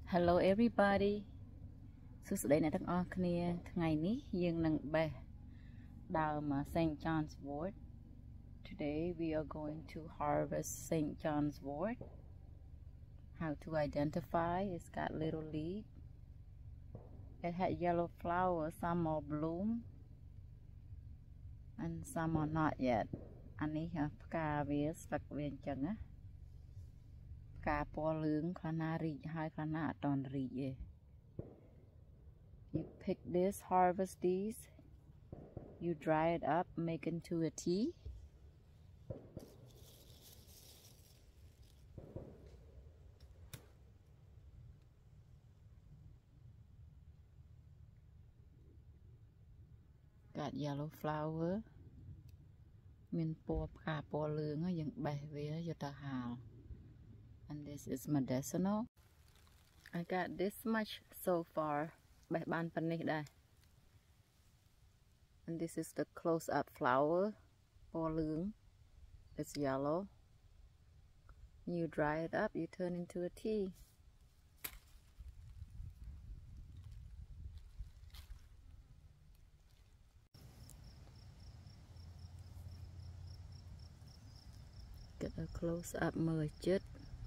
Hello everybody សួស្តីអ្នកទាំងអស់គ្នាថ្ងៃនេះយើងនឹងបេះដើម St. John's wort. Today we are going to harvest St. John's wort. How to identify? It's got little leaf. It had yellow flowers. Some are bloom and some are not yet. អានេះផ្កាវាស្លឹកវាអញ្ចឹងណាផ្កាពណ៌លឿងខ្លះណារីកហើយខ្លះណាអត់ទាន់រីកទេ You pick this, harvest these, you dry it up, make into a tea. Got yellow flower. មានពណ៌ផ្កាពណ៌លឿងយើងបេះវាយកទៅហាល And this is medicinal. I got this much so far. បេះបានប៉ុណ្ណេះដែរ And this is the close up flower ពណ៌លឿង It's yellow. You dry it up, you turn into a tea. Get a close up មើលជិត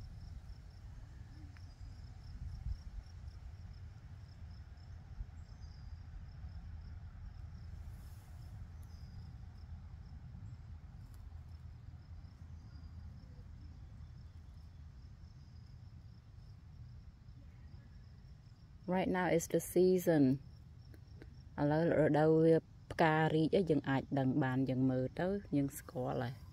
Right now is the season. ឥឡូវរដូវវាផ្ការីកយើងអាចដឹងបានយើងមើលទៅយើងស្គាល់ហើយ